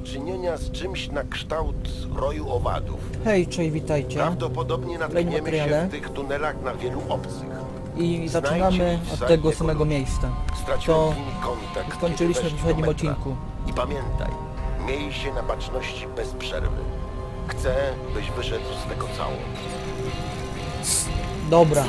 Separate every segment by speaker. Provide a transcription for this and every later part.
Speaker 1: czynienia z czymś na kształt roju owadów.
Speaker 2: Hej, cześć, witajcie.
Speaker 1: Prawdopodobnie natkniemy się w tych tunelach na wielu obcych.
Speaker 2: I zaczynamy od tego samego miejsca.
Speaker 1: Straciłem z nimi kontakt,
Speaker 2: skończyliśmy
Speaker 1: kiedy
Speaker 2: w
Speaker 1: weszli
Speaker 2: poprzednim
Speaker 1: do metra.
Speaker 2: odcinku.
Speaker 1: I pamiętaj, miej się na baczności bez przerwy. Chcę, byś wyszedł z tego cało.
Speaker 2: Dobra.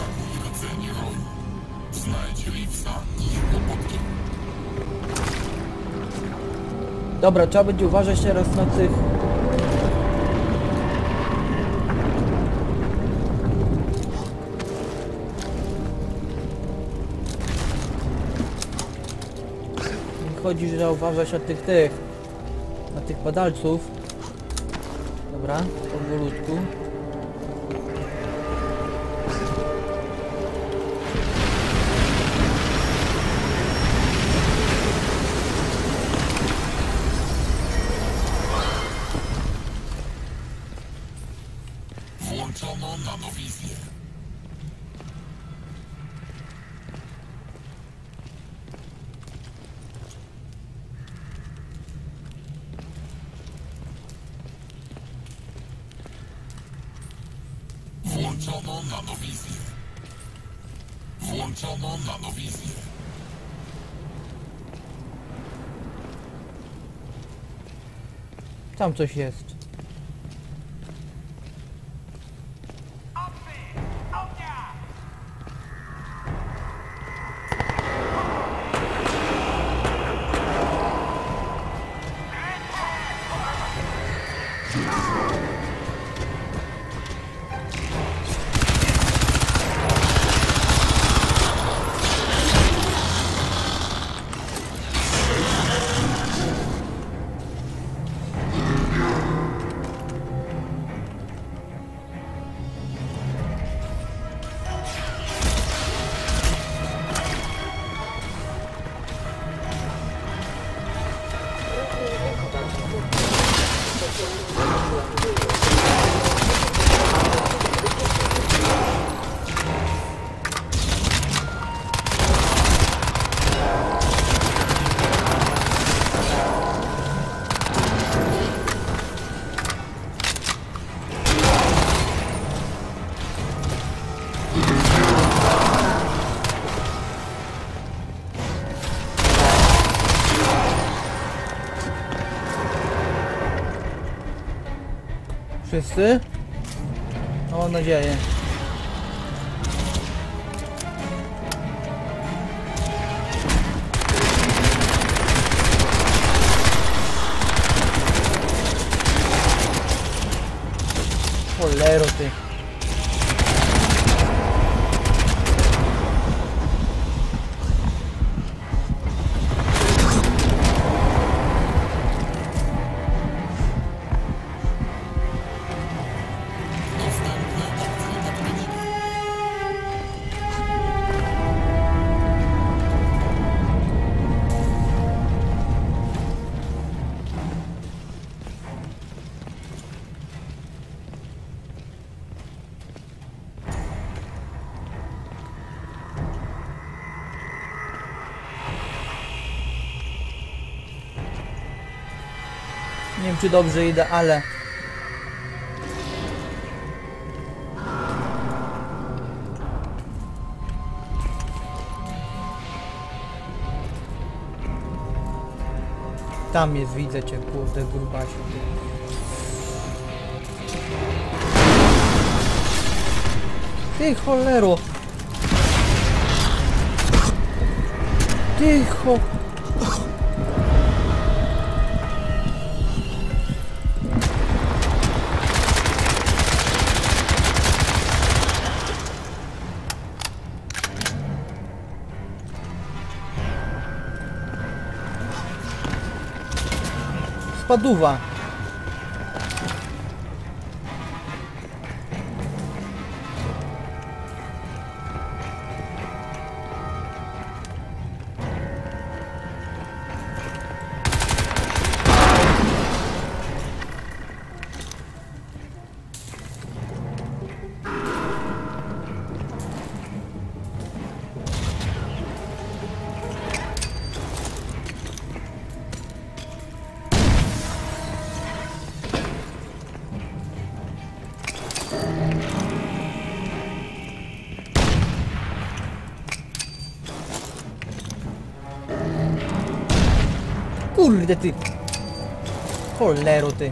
Speaker 2: Dobra, trzeba będzie uważać teraz na tych... Chodzi, że trzeba uważać na na tych padalców. Dobra, powolutku.
Speaker 3: Włączono nanowizję. Włączono nanowizję. Włączono nanowizję.
Speaker 2: Tam coś jest. Wszyscy? No, mam nadzieję. Cholero ty. Nie wiem, czy dobrze idę, ale... Tam jest, widzę cię, kurde, grubasiu. Ty cholero! Ty cho... Spaduwa. Kurde ty! Cholero ty!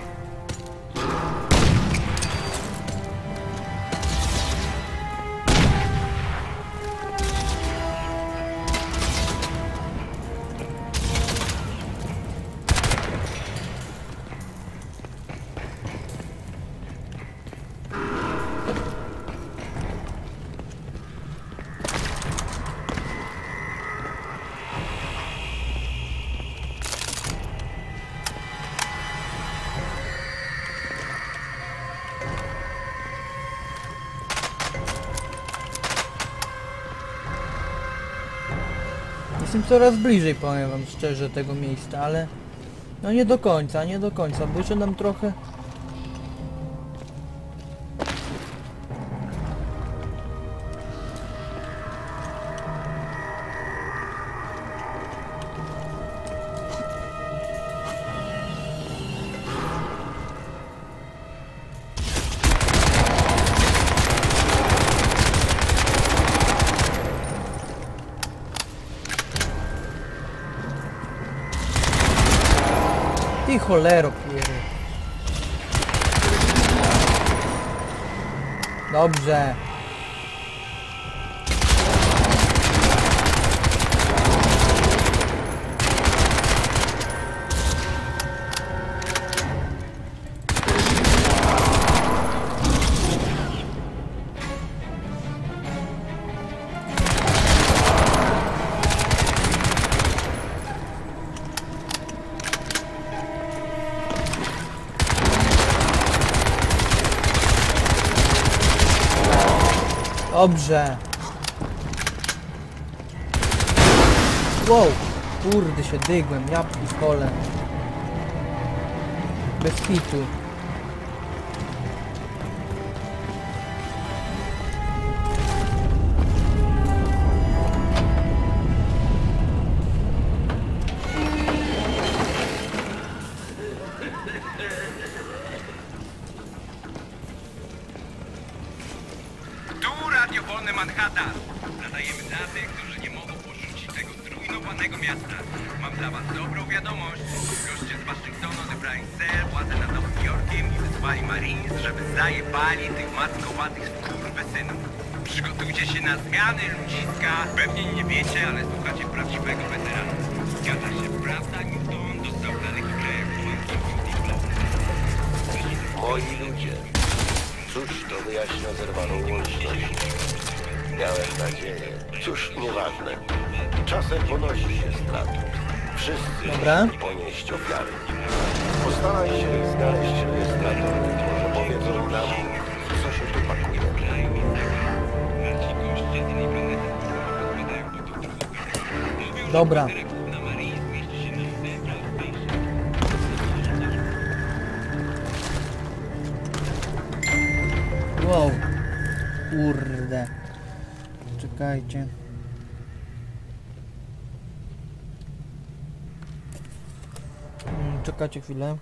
Speaker 2: Jestem coraz bliżej, powiem wam szczerze, tego miejsca, ale... No nie do końca, bo jeszcze nam trochę... Ty cholero piery. Dobrze. Dobrze. Wow, kurde się dygłem, ja piskole. Bez kitu.
Speaker 4: Radio Wolne Manhattan. Nadajemy dla tych, którzy nie mogą porzucić tego zrujnowanego miasta. Mam dla was dobrą wiadomość. Goście z Waszyngtonu odebrali władzę nad Nowym Jorkiem i wysłali Marines, żeby zajebali tych maskowatych skurwysynów. Przygotujcie się na zmiany ludziska. Pewnie nie wiecie, ale słuchacie prawdziwego weterana. Zgadza się, prawda? Newton dostał dla takich krajów
Speaker 1: Moi ludzie. Cóż, to wyjaśnia zerwaną łączność. Miałem nadzieję. Cóż, nieważne. Czasem ponosi się straty. Wszyscy muszą ponieść ofiary. Postaraj się znaleźć rejestrator. Może powiedzą nam, co się tu pakuje.
Speaker 2: Dobra. Wow. Kurde. Czekajcie. Czekajcie chwilę.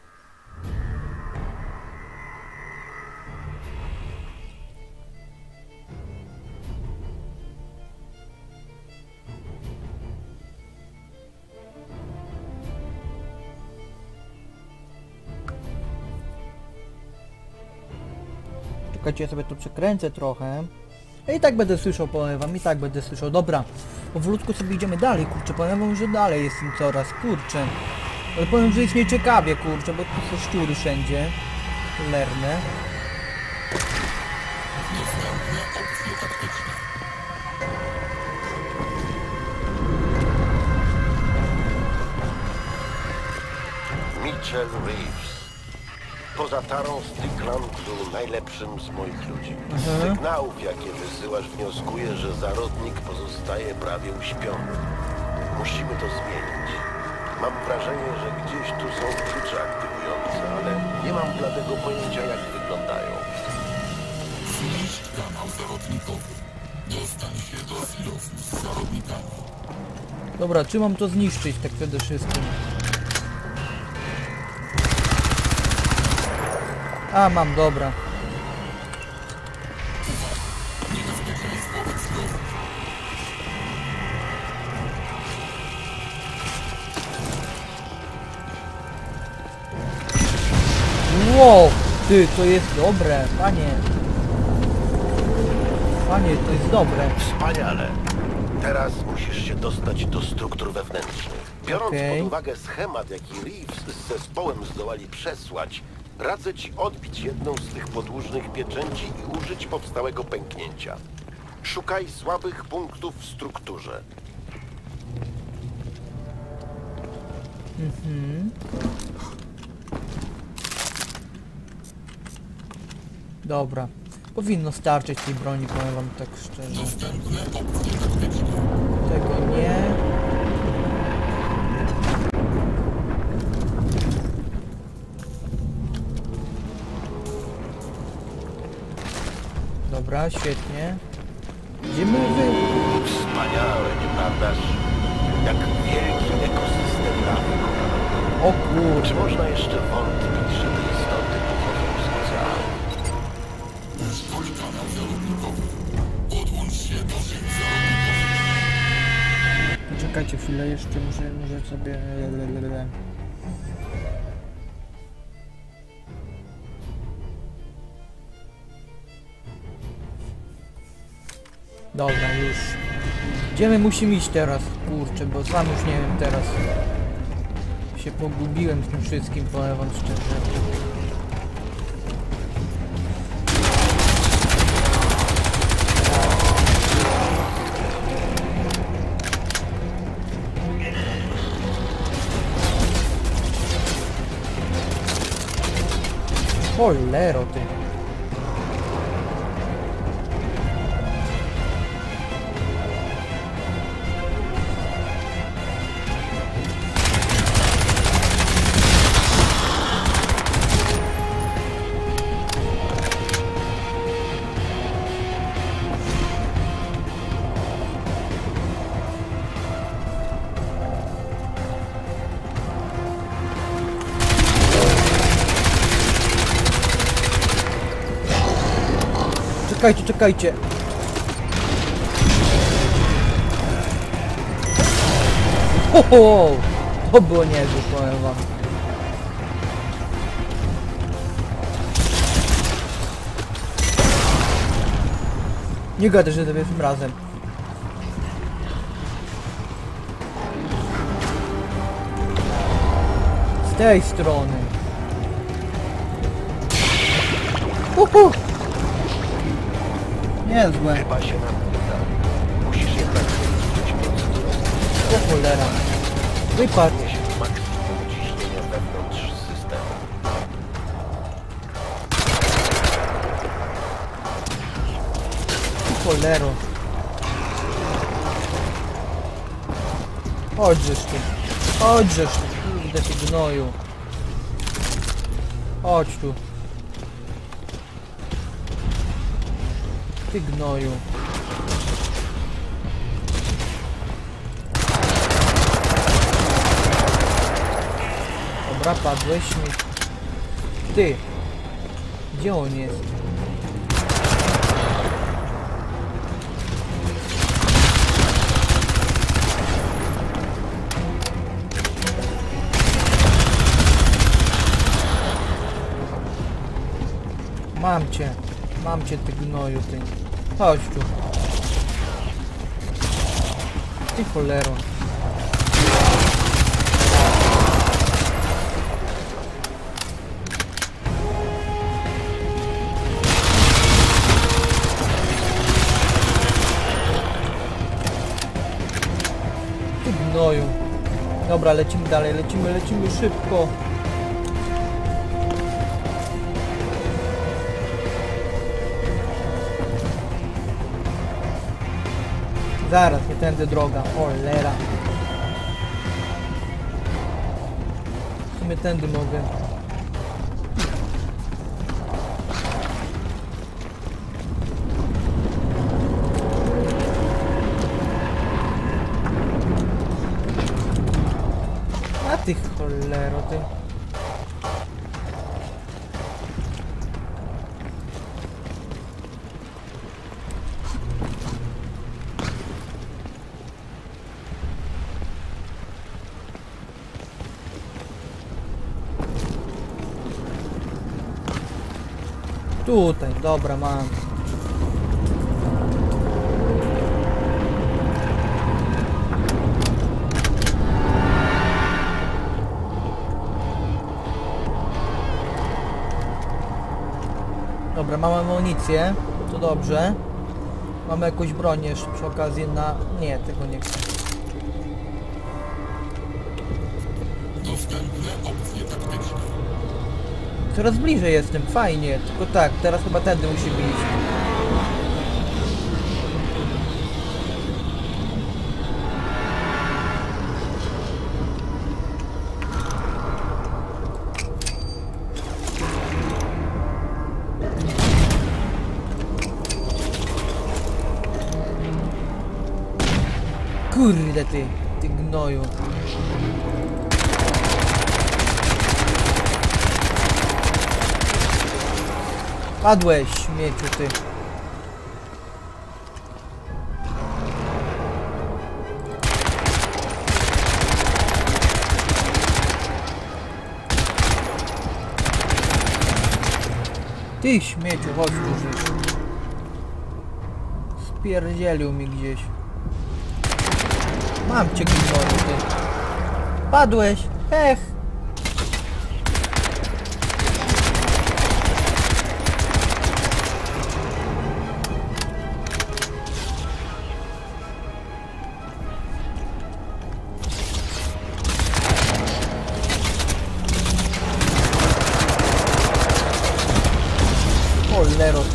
Speaker 2: Czekajcie, ja sobie to przekręcę trochę. I tak będę słyszał, powiem wam, i tak będę słyszał. Dobra, powolutku sobie idziemy dalej, kurczę, powiem wam, że dalej jest im coraz, kurczę. Ale powiem, że jest nieciekawie, kurczę, bo tu są szczury wszędzie. Lerne.
Speaker 1: Mitchell Reeves. Poza Tarą Strickland był najlepszym z moich ludzi. Z sygnałów, jakie wysyłasz, wnioskuję, że zarodnik pozostaje prawie uśpiony. Musimy to zmienić. Mam wrażenie, że gdzieś tu są klucze aktywujące, ale nie mam bladego pojęcia, jak wyglądają.
Speaker 3: Zniszcz kanał zarodnikowy. Dostań się do silosu z zarodnikami.
Speaker 2: Dobra, czy mam to zniszczyć tak przede wszystkim? A, mam, dobra. Wow, ty, to jest dobre, panie. Panie, to jest dobre.
Speaker 1: Wspaniale. Teraz musisz się dostać do struktur wewnętrznych. Biorąc
Speaker 2: Okej.
Speaker 1: pod uwagę schemat, jaki Reeves z zespołem zdołali przesłać, radzę ci odbić jedną z tych podłużnych pieczęci i użyć powstałego pęknięcia. Szukaj słabych punktów w strukturze.
Speaker 2: Dobra. Powinno starczyć tej broni, powiem wam tak szczerze.
Speaker 3: Dostępne opcje taktyczne.
Speaker 2: Tego nie. Dobra, świetnie. Gdzie my
Speaker 1: Wspaniałe, nieprawdaż? Jak wielki ekosystem lawy.
Speaker 2: O kurczę.
Speaker 1: Czy można jeszcze wątpić, że te istoty pochodzą z oceanu?
Speaker 3: Uszkodź kanał zarodnikowy. Podłącz się do szyb zarodnikowych.
Speaker 2: Czekajcie chwilę, jeszcze muszę sobie... Dobra, już. Gdzie my musimy iść teraz? Kurczę, bo sam już nie wiem teraz. Się pogubiłem z tym wszystkim, powiem wam szczerze. Cholero ty. Czekajcie, czekajcie. Ho! To było niezłe, powiem wam. Nie gadaj, że tym razem. Z tej strony. Niezłe.
Speaker 1: Chyba się nam uda. Musisz jednak zwiększyć procedurę.
Speaker 2: O cholera. Wypadł.
Speaker 1: Niesie maksimum ciśnienia wewnątrz systemu.
Speaker 2: Cholero. Chodźżesz tu. Chodźżesz tu. Kurde ty gnoju. Chodź tu. Ty gnoju. Dobra, padłeś mi. Ty. Gdzie on jest? Mam cię ty gnoju ty. Chodź tu. Ty cholero. Ty gnoju. Dobra, lecimy dalej, lecimy szybko. Zaraz, nie tędy droga, cholera. W sumie tędy mogę. A ty cholero, ty. Tutaj, dobra, mam. Dobra, mamy amunicję, to dobrze. Mamy jakąś broń jeszcze przy okazji na... Nie, tego nie chcę.
Speaker 3: Dostępne opcje taktyczne.
Speaker 2: Coraz bliżej jestem, fajnie, tylko tak, teraz chyba tędy musimy iść. Kurde ty gnoju. Padłeś, śmieciu ty. Ty śmieciu, chodź tu żyć. Spierdzielił mi gdzieś. Mam cię gnoju ty. Padłeś, hech. Cholero ty.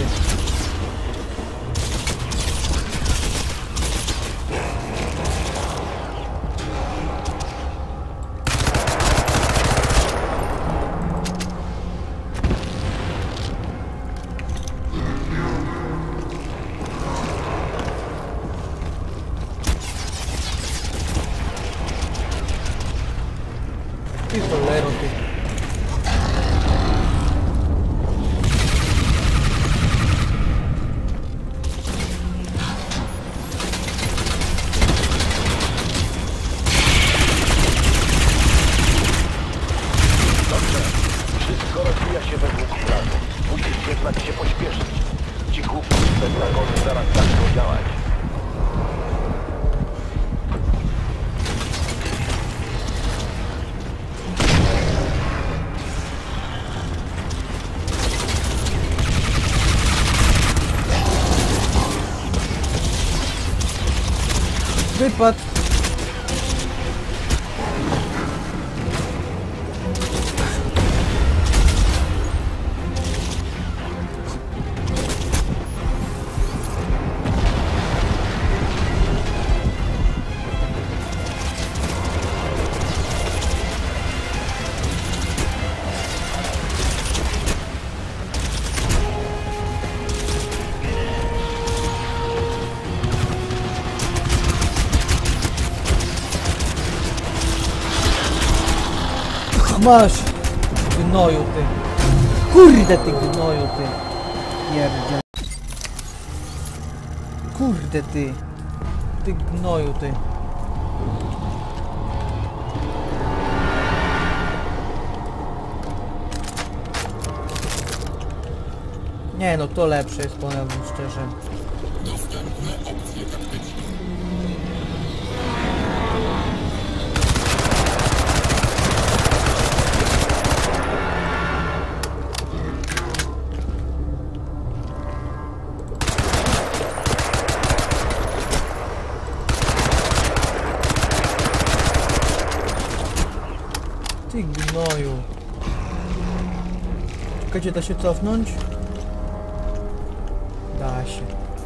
Speaker 2: Ty cholero ty.
Speaker 1: Dobrze, wszystko rozwija się według planu. Musisz jednak się pośpieszyć. Ci głupi dragony zaraz zaczną działać.
Speaker 2: Wypadł. Masz! Gnoju ty. Kurde ty gnoju ty. Pierdziel. Kurde ty. Ty gnoju ty. Nie no, to lepsze jest, powiem szczerze.
Speaker 3: Dostępne opcje taktyczne.
Speaker 2: Ty gnoju. Czekajcie, da się cofnąć? Da się.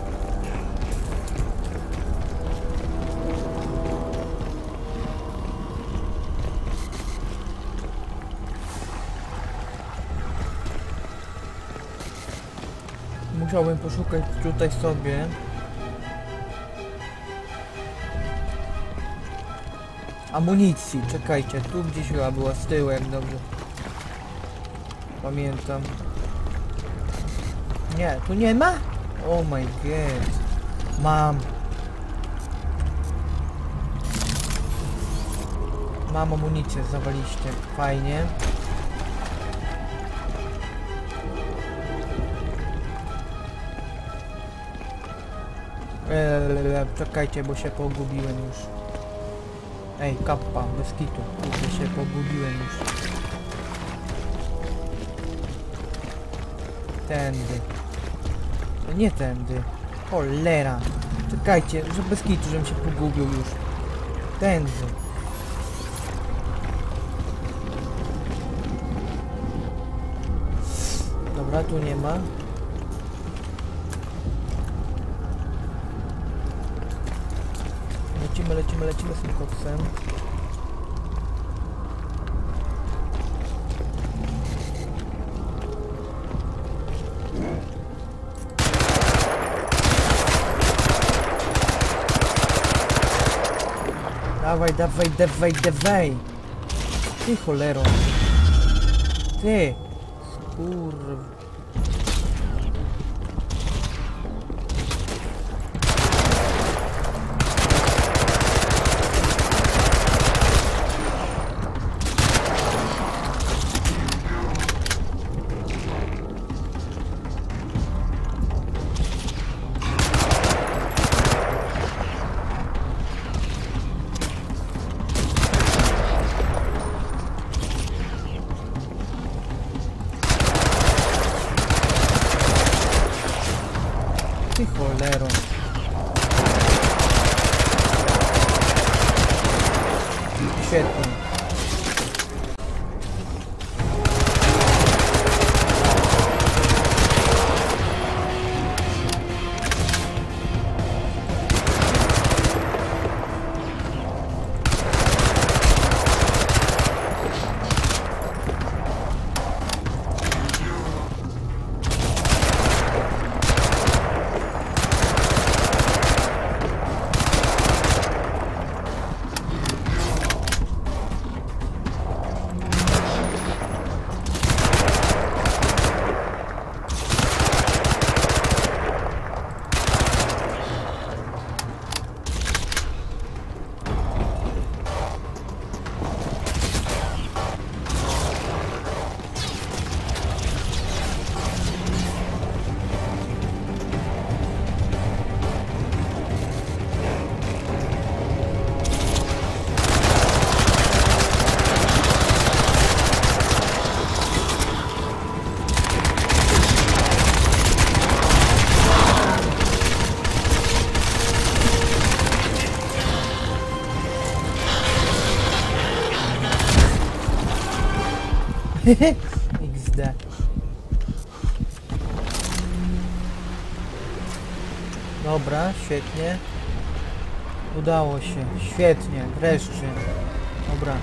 Speaker 2: Musiałbym poszukać tutaj sobie. Amunicji, czekajcie, tu gdzieś chyba była z tyłu, jak dobrze pamiętam. Nie, tu nie ma? Oh my god. Mam. Mam amunicję, zawaliście. Fajnie. Czekajcie, bo się pogubiłem już. Ej, kappa, bez kitu. Kurde, się pogubiłem już. Tędy. Nie tędy. Cholera. Czekajcie, że bez kitu, żebym się pogubił już. Tędy. Dobra, tu nie ma. Lecimy z tym koksem. Dawaj, dawaj, dawaj, dawaj! Ty cholero! Ty! Skurw... Ty cholero. Świetnie. XD. Dobra, świetnie. Udało się. Świetnie, wreszcie. Dobra.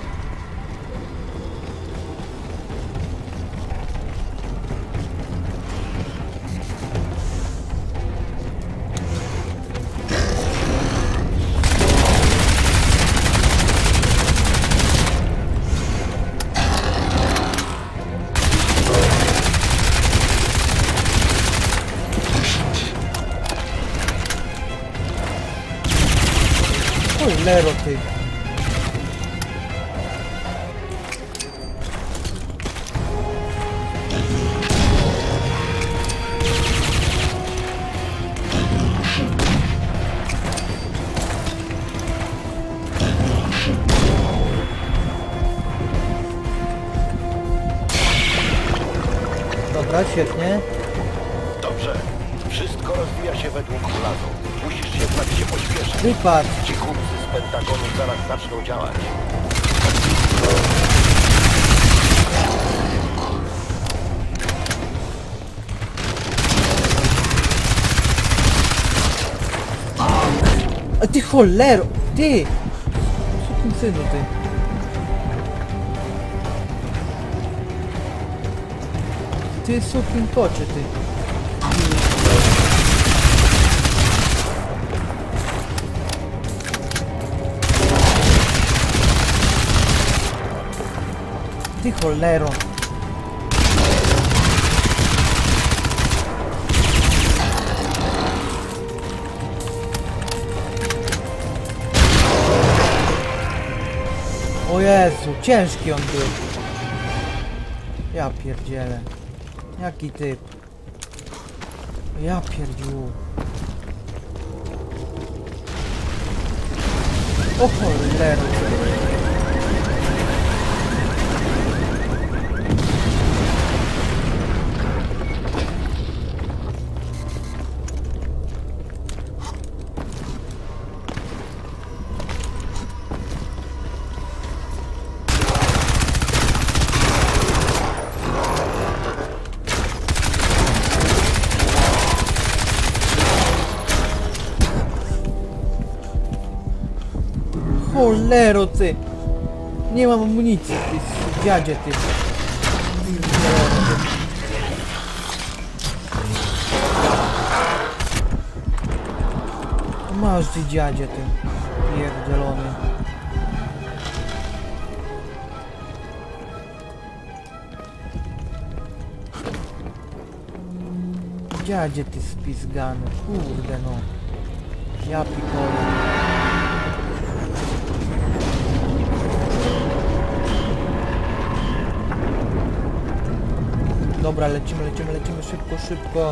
Speaker 2: Cholero ty. Dobra, świetnie.
Speaker 1: Dobrze. Wszystko rozwija się według plazu. Musisz jednak się pośpieszyć.
Speaker 2: Wypadł.
Speaker 1: Ci chłopcy z Pentagonu zaraz zaczną działać.
Speaker 2: A ty cholero! Ty! Synu ty. Ty sukin kocie ty. Ty cholero. O Jezu, ciężki on był. Ja pierdzielę. Jaki typ. Ja pierdziu. O cholera. Cholero ty! Nie mam amunicji, ty dziadzie ty. Masz ty dziadzie ty. Pierdzielony. Dziadzie ty spizgany. Kurde no. Ja pikole. Dobra, lecimy szybko.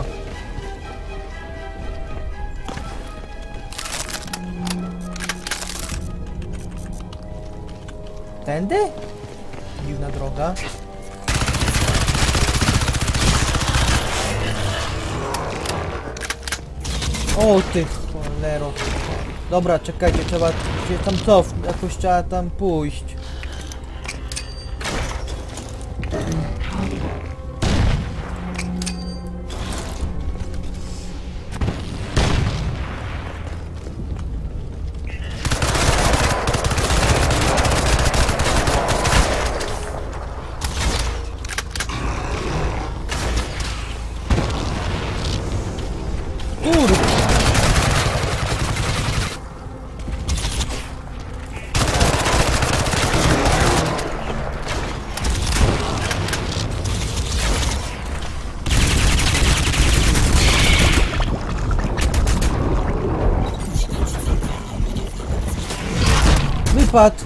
Speaker 2: Tędy? Dziwna droga. O ty cholero. Dobra, czekajcie, trzeba się tam cofnąć, jakoś trzeba tam pójść. Wypadł!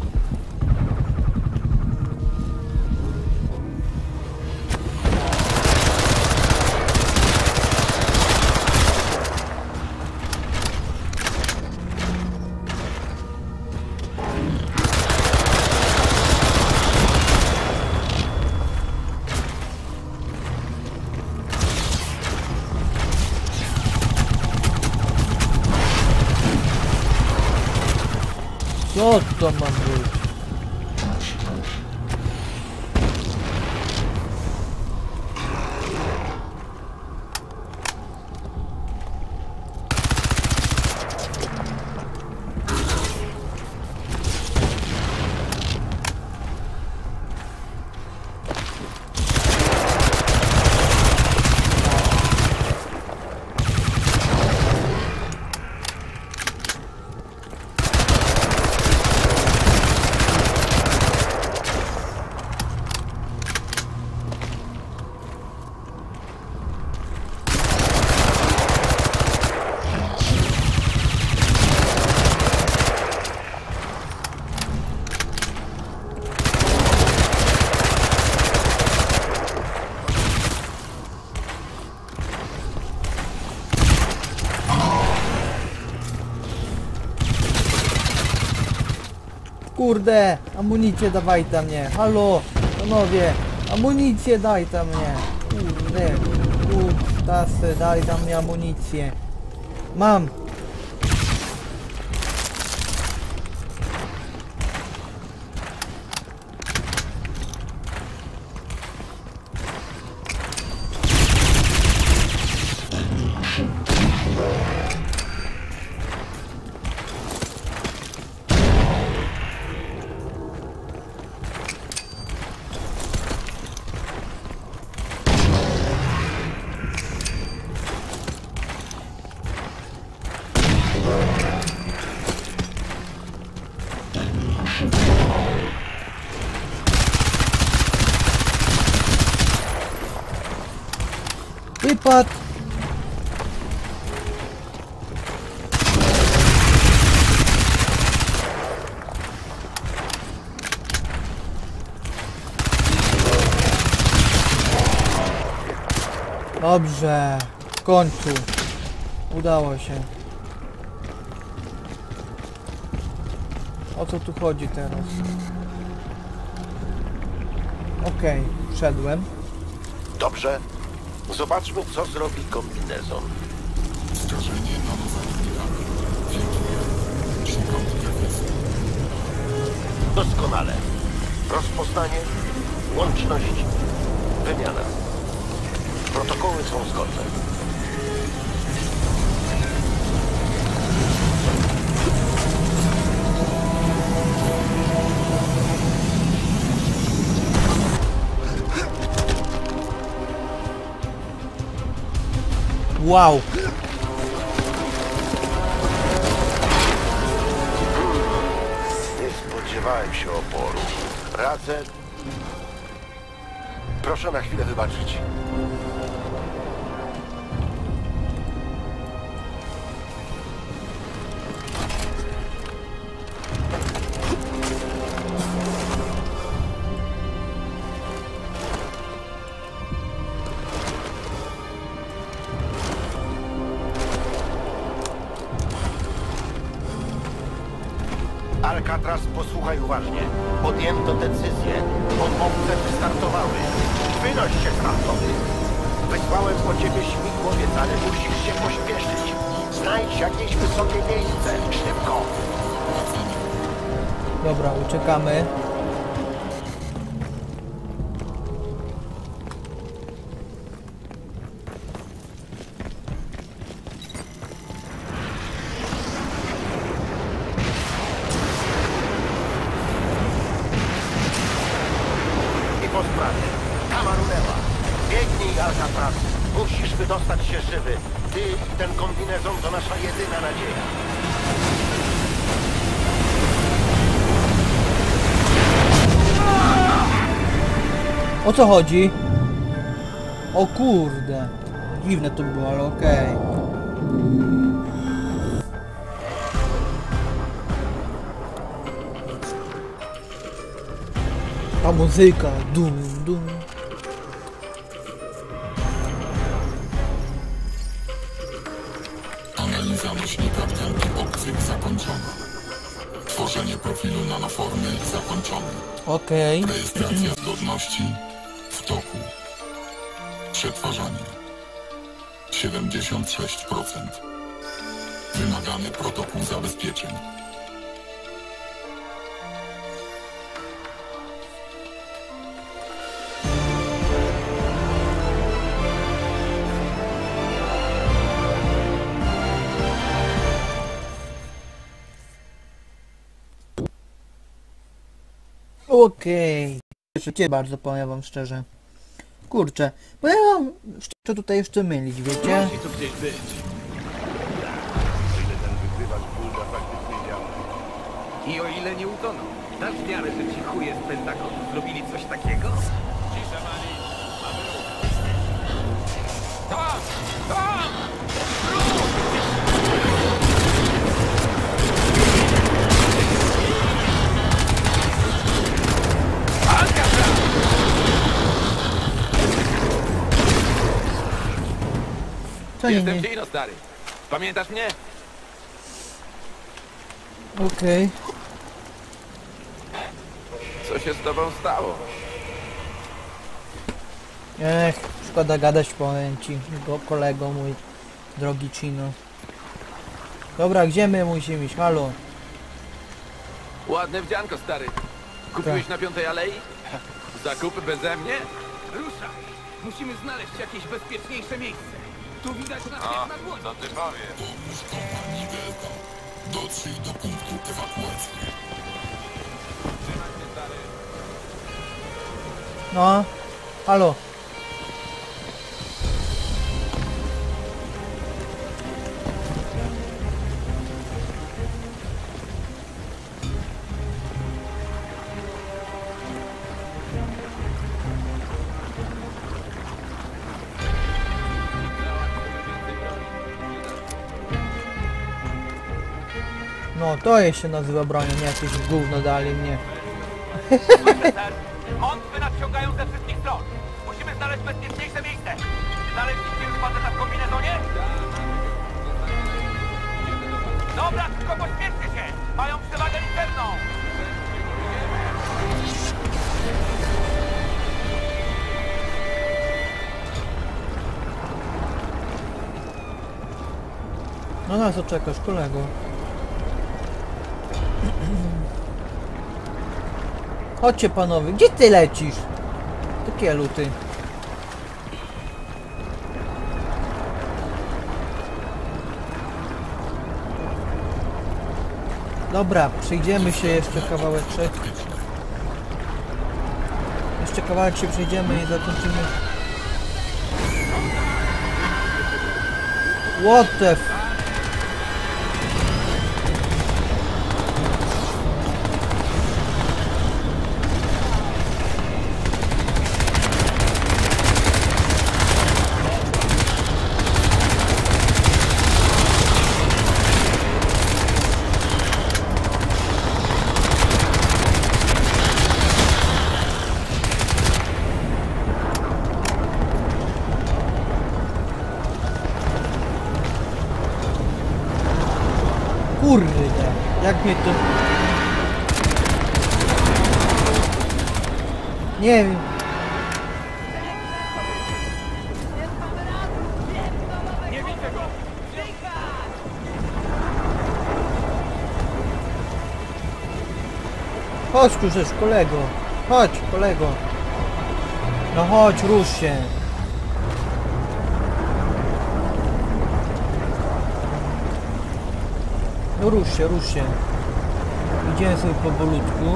Speaker 2: Co to ma być? Kurde, amunicję dawaj tam mnie. Halo, panowie, amunicję daj tam mnie. Kurde, kutasy, daj tam mnie amunicję. Mam. Wypadł! Dobrze, w końcu udało się. O co tu chodzi teraz? Okej, wszedłem.
Speaker 1: Dobrze. Zobaczmy, co zrobi kombinezon.
Speaker 3: Skażenie nanowatnikami. Filtruje. Szukam refleksu.
Speaker 1: Doskonale. Rozpoznanie, łączność, wymiana. Protokoły są zgodne.
Speaker 2: Wow!
Speaker 1: Nie spodziewałem się oporu. Radzę... Proszę na chwilę wybaczyć. Alcatraz, posłuchaj uważnie. Podjęto decyzję. Bombowce wystartowały. Wynoś się stamtąd. Wysłałem po ciebie śmigłowiec, ale musisz się pośpieszyć. Znajdź jakieś wysokie miejsce. Szybko.
Speaker 2: Dobra, uciekamy.
Speaker 1: I po sprawie. Kamarunewa. Biegnij, Alcatraz. Musisz wydostać się żywy. Ty i ten kombinezon to nasza jedyna nadzieja.
Speaker 2: O co chodzi? O kurde. Dziwne to było, ale okej. Ta muzyka. Dum, dum.
Speaker 3: Analiza nośnika tkanki obcych zakończona. Tworzenie profilu nanoformy zakończone.
Speaker 2: Okej.
Speaker 3: Rejestracja zgodności w toku. Przetwarzanie 76%. Wymagany protokół zabezpieczeń.
Speaker 2: Okej. Cię bardzo, powiem wam szczerze. Kurczę, bo ja mam szczerze tutaj jeszcze mylić, wiecie?
Speaker 5: Musi tu gdzieś być. Ile ten wykrywacz Bulda faktycznie działa.
Speaker 4: I o ile nie utoną. Dasz wiarę, że ci chuje z Pentagonu zrobili coś takiego?
Speaker 5: Cisza, Mali. Mamy ruch.
Speaker 4: Tam! Tam!
Speaker 2: Co nie,
Speaker 4: Jestem
Speaker 2: nie.
Speaker 4: Gino, stary. Pamiętasz mnie?
Speaker 2: Okej.
Speaker 4: Co się z tobą stało?
Speaker 2: Szkoda gadać, powiem ci, kolego mój, drogi Chino. Dobra, gdzie my musimy iść? Halo?
Speaker 4: Ładne wdzianko, stary. Kupiłeś na 5 Alei? Zakupy beze mnie? Ruszaj! Musimy znaleźć jakieś bezpieczniejsze miejsce. Tu widać nas jak na dłoni.
Speaker 5: Co ty powiesz?
Speaker 3: Pomóż kompanii Delta. Dotrzyj do punktu ewakuacji.
Speaker 2: No? Halo? No, to się nazywa bronią, nie jakieś gówno dali mnie.
Speaker 4: Mątwy nadciągają ze wszystkich stron. Musimy znaleźć bezpieczniejsze miejsce. Znaleźliście już faceta w kombinezonie? Dobra, tylko pośpieszcie się. Mają przewagę liczebną.
Speaker 2: No na co czekasz, kolego? Chodźcie panowie, gdzie ty lecisz? Takie luty. Dobra, przejdziemy się jeszcze kawałeczek. Jeszcze kawałek się przejdziemy i zakończymy. What the f... Kurde, jak mnie to... Nie wiem. Chodź tu żeś, kolego. Chodź, kolego. No chodź, rusz się. No rusz się, rusz się. Idziemy sobie powolutku.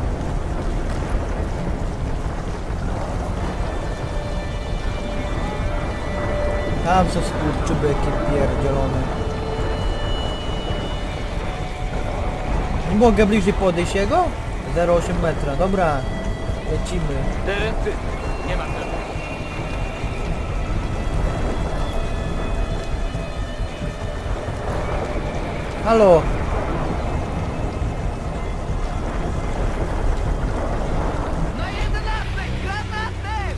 Speaker 2: Tam są skurczybyki pierdzielone. Nie mogę bliżej podejść jego? 0,8 metra, dobra. Lecimy.
Speaker 5: Ty, nie ma tego.
Speaker 2: Halo!
Speaker 4: Na 11! Granaty!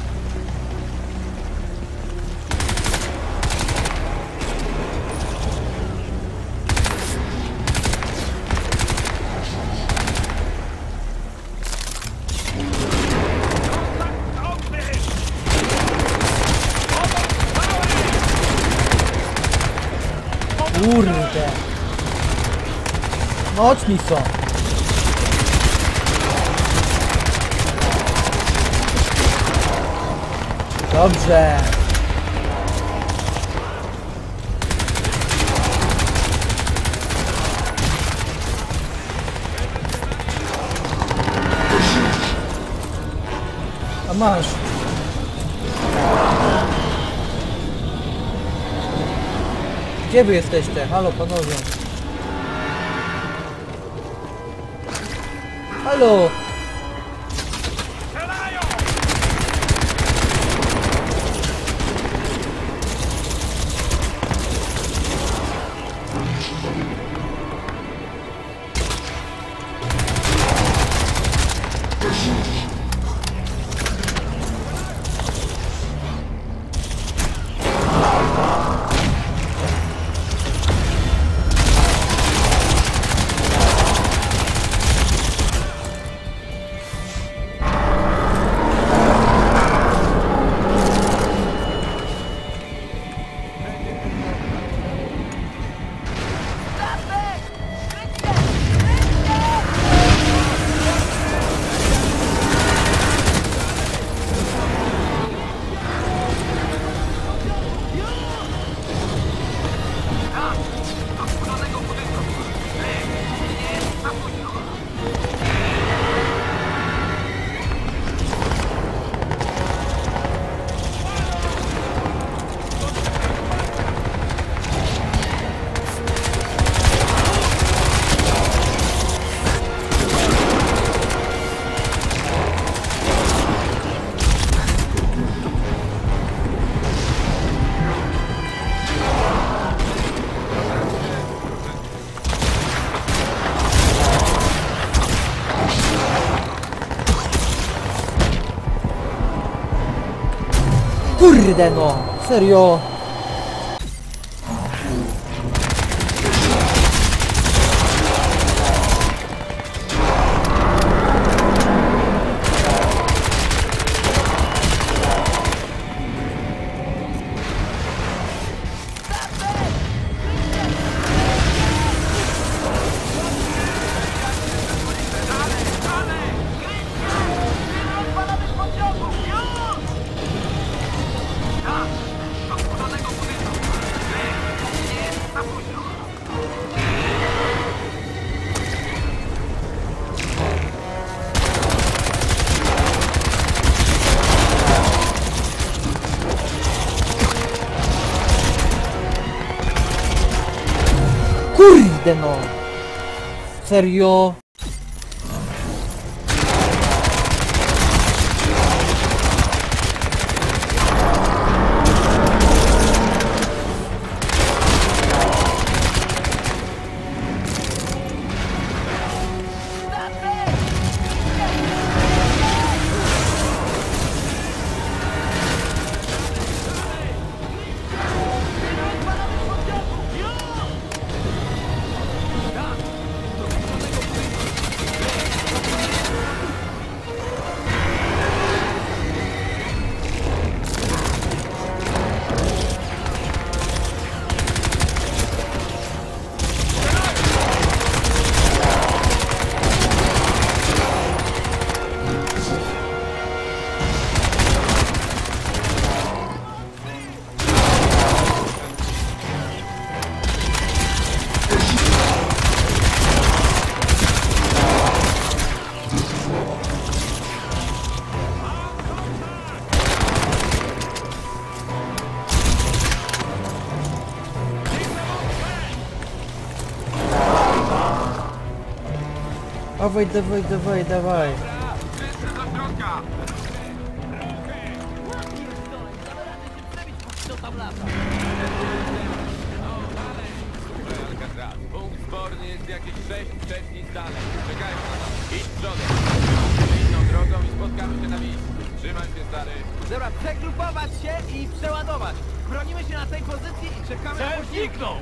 Speaker 2: Kurde! Mocni są! Dobrze! A masz! Gdzie wy jesteście? Halo panowie! Halo! Kurde no! Serio! Kurde no! Serio? Dawaj, dawaj, dawaj, dawaj.
Speaker 4: Wszyscy do środka! Punkt zborny jest jakieś 6 przecznic dalej. Czekajmy na nas. Idź przodem. Inną drogą i spotkamy się na miejscu. Trzymaj się, stary.
Speaker 5: Dobra, przegrupować się i przeładować. Bronimy się na tej pozycji i czekamy na zniknął!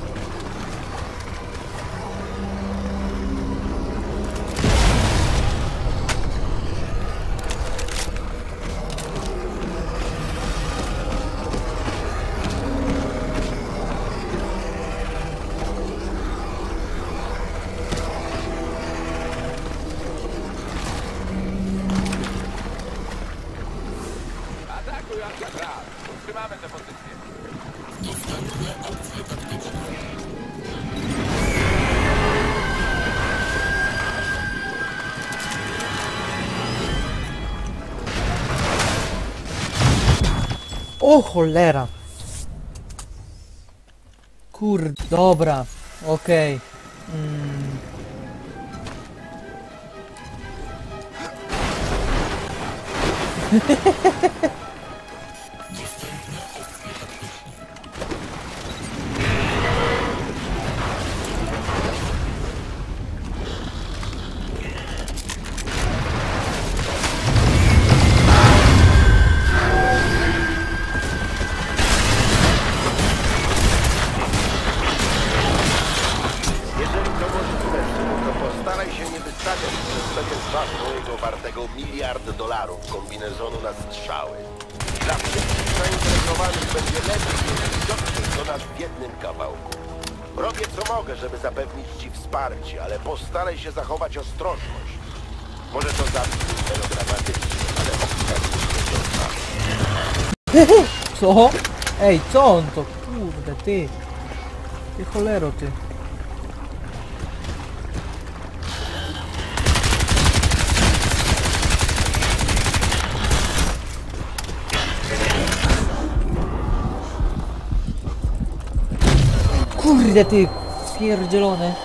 Speaker 4: Atakuj, Alcatraz. Utrzymamy tę pozycję.
Speaker 2: O cholera! Kurde, dobra, okej.
Speaker 1: Jeżeli to możliwe, to postaraj się nie wystawiać przez pewien czas mojego wartego $1 miliard kombinezonu na strzały. Dla wszystkich zainteresowanych będzie lepiej, jeżeli dotrzesz do nas w jednym kawałku. Robię co mogę, żeby zapewnić ci wsparcie, ale postaraj się zachować ostrożność. Może to zabrzmi melodramatycznie, ale
Speaker 2: Co? Ej, co on to? Kurde, ty. Ty cholero, ty. Kurde, ty. Pierdzielone.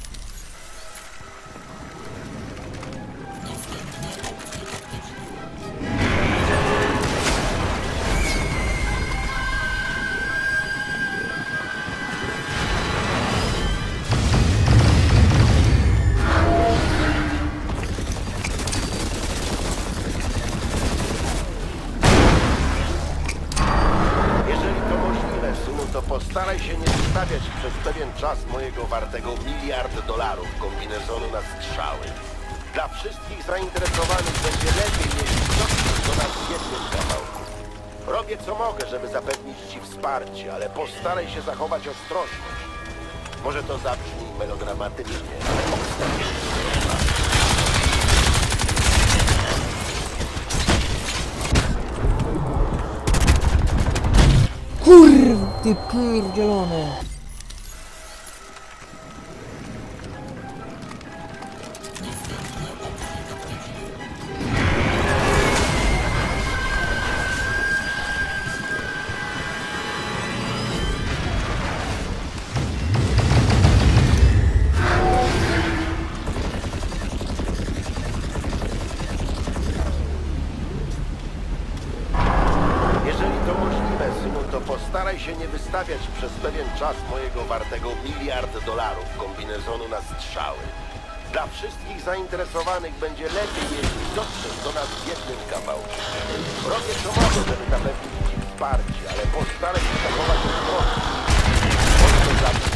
Speaker 1: jeżeli to możliwe, synu, to postaraj się nie wystawiać przez pewien czas mojego wartego $1 miliard kombinezonu na strzały. Dla wszystkich zainteresowanych będzie lepiej, jeśli dotrzesz do nas w jednym kawałku. Robię co mogę, żeby zapewnić ci wsparcie, ale postaraj się zachować ostrożność. Może to zabrzmi melodramatycznie, ale
Speaker 2: Kurwa, ty pierdzielone.
Speaker 1: postaraj się nie wystawiać przez pewien czas mojego wartego $1 miliard kombinezonu na strzały. Dla wszystkich zainteresowanych będzie lepiej, jeśli dotrzesz do nas w jednym kawałku. Robię co mogę, żeby zapewnić ci wsparcie, ale postaraj się zachować ostrożność. Bądź to dla mnie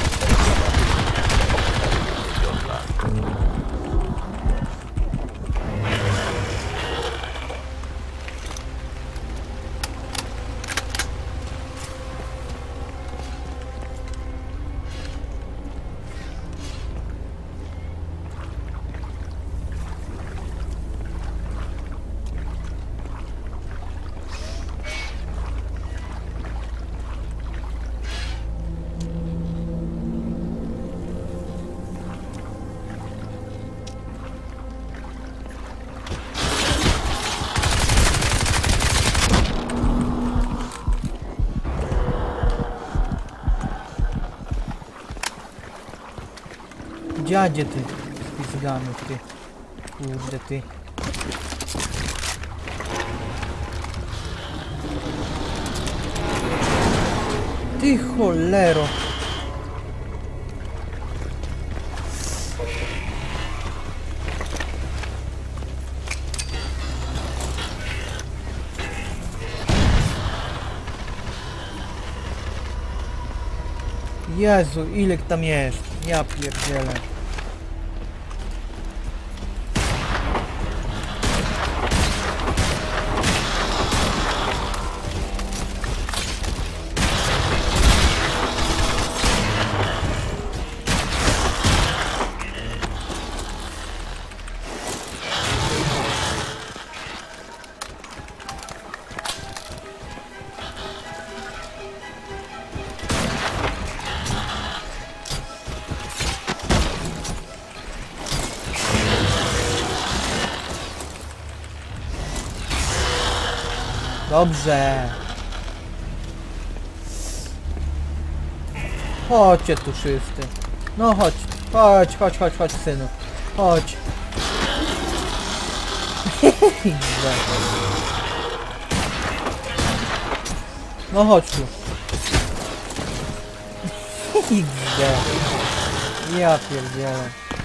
Speaker 2: Dziadzie ty, spizgany ty. Kurde ty. Ty cholero. Jezu, ile tam jest? Ja pierdzielę. Dobrze. Chodźcie tu wszyscy. No chodź. Chodź, synu. Chodź. No chodź tu. Ja pierdzielę.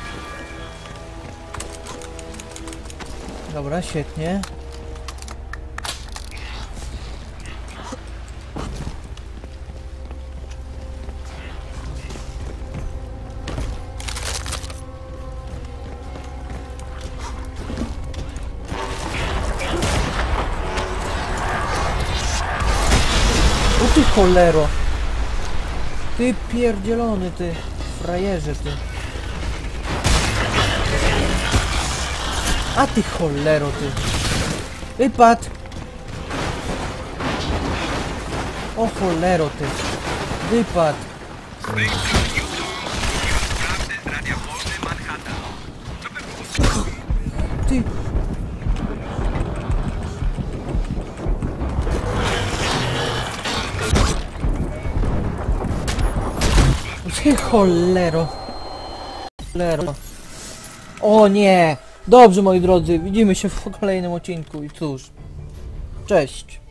Speaker 2: Dobra, świetnie. O ty cholero! Ty pierdzielony, ty frajerze, ty. A ty cholero, ty. Wypad! O cholero, ty. Wypad!
Speaker 4: Z tej strony Newton, mówiła prawdę z Radia Wolny Manhattan. Co by było?
Speaker 2: Ty. Ty cholero. Cholero. O nie. Dobrze, moi drodzy, widzimy się w kolejnym odcinku i cóż. Cześć.